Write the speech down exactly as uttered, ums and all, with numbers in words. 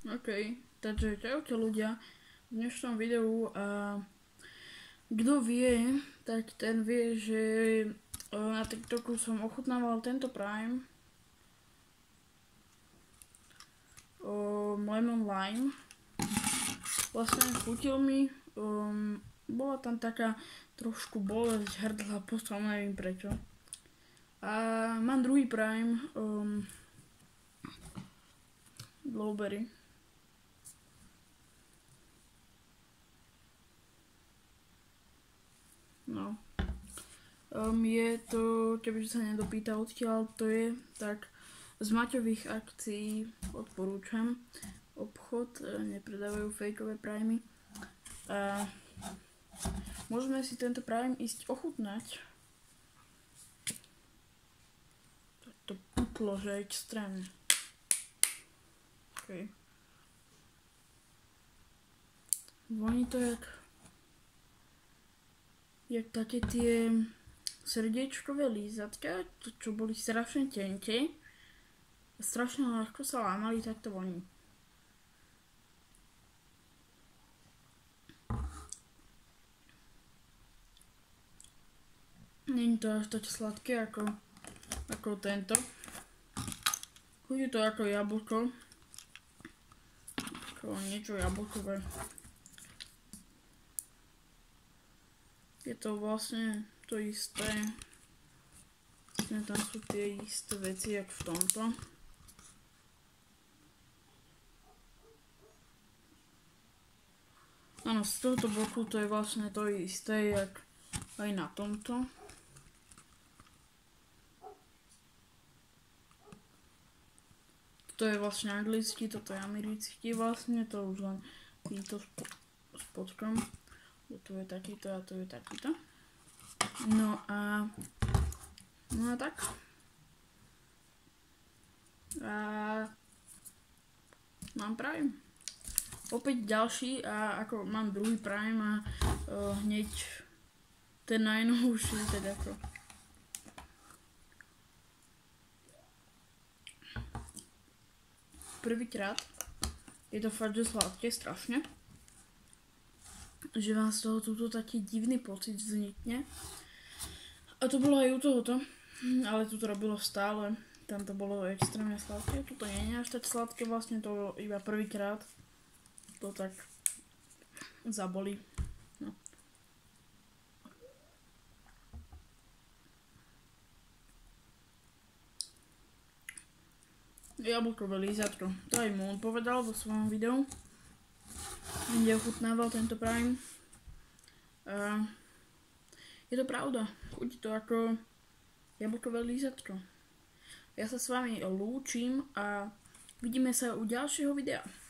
OK, takže čaute ľudia. V dnešnom videu, a kto vie, tak ten vie, že na TikToku som ochutnával tento Prime um, Lemon Lime. Vlastne chutil mi, um, bola tam taká trošku bolesť hrdla, potom neviem prečo. A mám druhý Prime, um, Blueberry. No. Um, je to, kebyže sa nedopýta odkiaľ to je, tak z Maťových akcií odporúčam. Obchod, nepredávajú fejkové Primy. A môžeme si tento Prime ísť ochutnať. To puklo, že extrémne. OK. Voní to jak jak také tie srdiečkové lízatka, to, čo boli strašne tenké a strašne ľahko sa lámali, tak to voní. Není to až také sladké ako, ako tento. Chutí to ako jablko. Ako niečo jablkové. Je to vlastne to isté. Vlastne tam sú tie isté veci, jak v tomto. Áno, z tohoto boku to je vlastne to isté, jak aj na tomto. Toto je vlastne anglicky, toto je americký vlastne, to už len týmto spodkom. Tu je takýto a tu je takýto. No a... No a tak. A... Mám Prime. Opäť ďalší a ako mám druhý Prime a uh, hneď ten najnovší, teda ako... Prvýkrát. Je to fakt, že sladké strašne. Že vám z toho túto taký divný pocit vznikne. A to bolo aj u tohoto, ale tu to robilo stále. Tam to bolo extrémne sladké, toto nie je až tak sladké, vlastne to iba prvýkrát. To tak zabolí. No. Jablkové lízatko, to aj Moon povedal vo svojom videu, kde ochutnával tento Prime. Uh, je to pravda, chutí to ako jablkové lízatko. Ja sa s vami lúčim a vidíme sa u ďalšieho videa.